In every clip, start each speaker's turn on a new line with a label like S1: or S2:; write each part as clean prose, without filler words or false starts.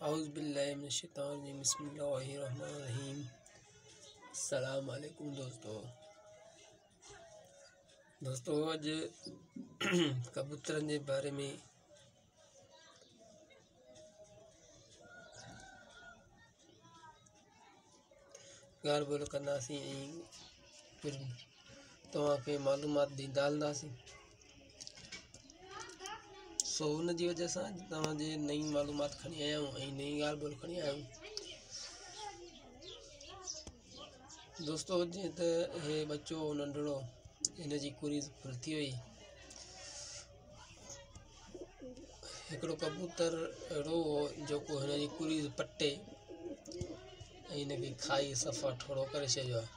S1: औज़ुबिल्लाहि मिनश्शैतानिर्रजीम बिस्मिल्लाहिर्रहमानिर्रहीम। अस्सलाम वालेकुम दोस्तों अज कबूतरन के बारे में ॻाल्हि ॿोल कंदासीं ऐं कुझु तव्हांखे मालूमात ॾींदा हलंदासीं। सो उन जी वजह सां तव्हांजे नई मालूमात खणी आया आहियूं ऐं नई ॻाल्हि ॿोल खणी आया आहियूं। दोस्तों जीअं त हे बच्चो नंढड़ो हिन जी कुरी फुर्ती हुई, हिकिड़ो कबूतर अहिड़ो हो जेको हिन जी कुरी पटे ऐं हिनखे खाई सफ़ा ठोड़ो करे छॾियो आहे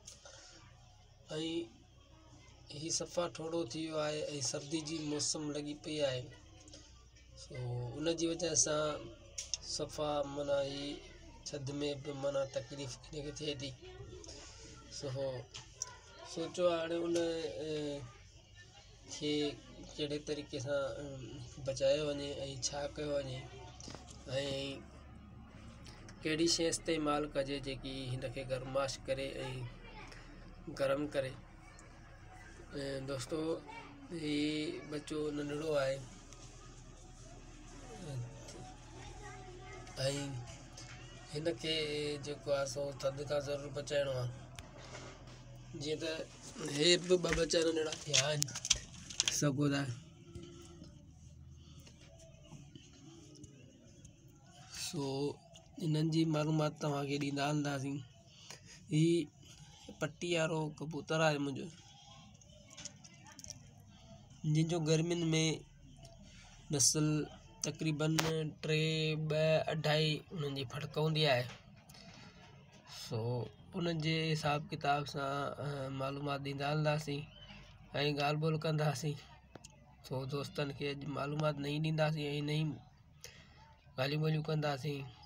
S1: ऐं ही सफ़ा ठोड़ो थी वियो आहे ऐं सर्दी जी मौसम लॻी पई आहे। सो उन जी वजह सां सफ़ा माना ही थधि में बि माना तकलीफ़ हिनखे थिए थी। सो सोचो हाणे उन खे कहिड़े तरीक़े सां बचायो वञे ऐं छा कयो वञे ऐं कहिड़ी शइ इस्तेमालु कजे जेकी हिनखे गरमाश करे ऐं गरम करे। दोस्तों ही बच्चो नंढड़ो आहे ऐं हिनखे जेको आहे सो थधि खां ज़रूरु बचाइणो आहे। जीअं त हे बि ॿ बच्चा नंढड़ा थिया आहिनि सघो था। सो इन्हनि जी मालूमात तव्हांखे ॾींदा हलंदासीं। ही पटी वारो कबूतर आहे मुंहिंजो, जंहिंजो गर्मियुनि में नस्ल तक़रीबन 3-2-2.5 उन्हनि जी फड़क हूंदी आहे। सो उन जे हिसाब किताब सां मालूमात ॾींदा हलंदासीं ऐं ॻाल्हि ॿोल कंदासीं। सो दोस्तनि खे अॼु मालूमात नई ॾींदासीं ऐं नई ॻाल्हियूं ॿोलियूं कंदासीं।